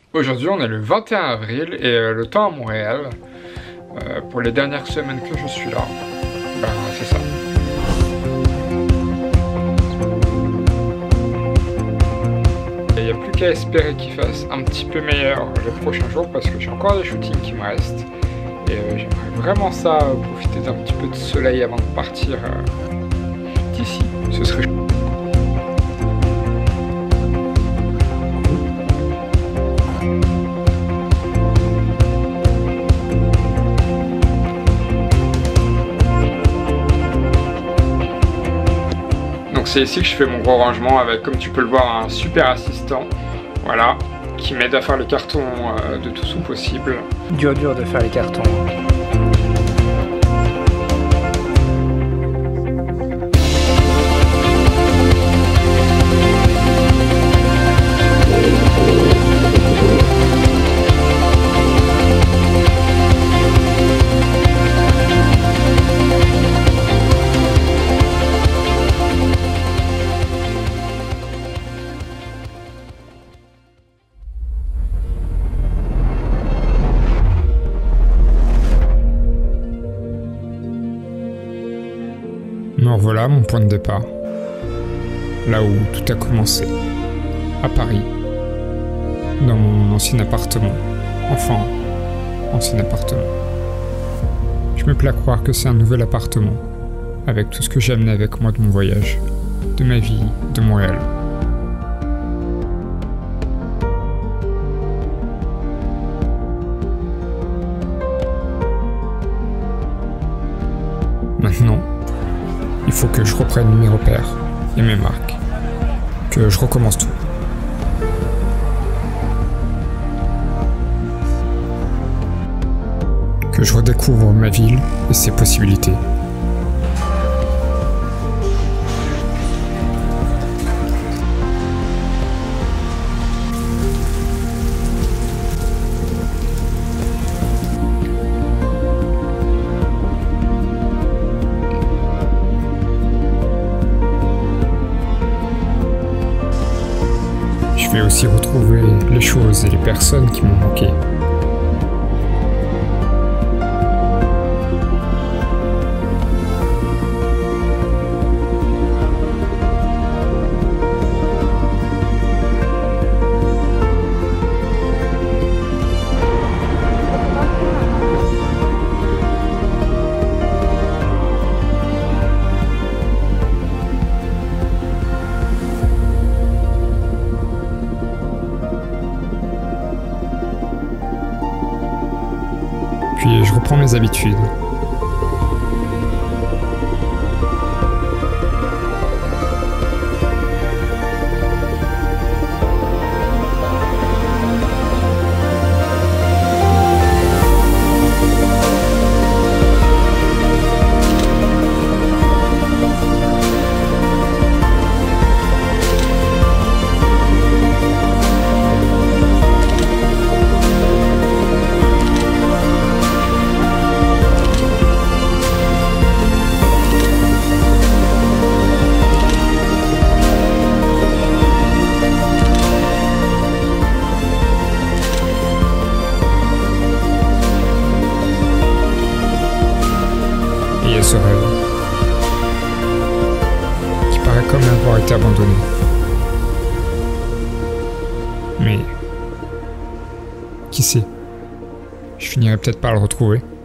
Aujourd'hui, on est le 21 avril et le temps à Montréal, pour les dernières semaines que je suis là, ben c'est ça. Il n'y a plus qu'à espérer qu'il fasse un petit peu meilleur les prochains jours parce que j'ai encore des shootings qui me restent. Et j'aimerais vraiment ça, profiter d'un petit peu de soleil avant de partir d'ici. Ce serait chouette. Donc c'est ici que je fais mon gros rangement avec, comme tu peux le voir, un super assistant, voilà, qui m'aide à faire les cartons de tout son possible. Dur de faire les cartons. Me revoilà à mon point de départ, là où tout a commencé, à Paris, dans mon ancien appartement, enfin, ancien appartement. Je me plais à croire que c'est un nouvel appartement, avec tout ce que j'ai amené avec moi de mon voyage, de ma vie, de Montréal. Maintenant, il faut que je reprenne mes repères et mes marques, que je recommence tout. Que je redécouvre ma ville et ses possibilités. Je vais aussi retrouver les choses et les personnes qui m'ont manqué. Puis je reprends mes habitudes. Et il y a ce rêve, qui paraît comme avoir été abandonné. Mais, qui sait, je finirai peut-être par le retrouver.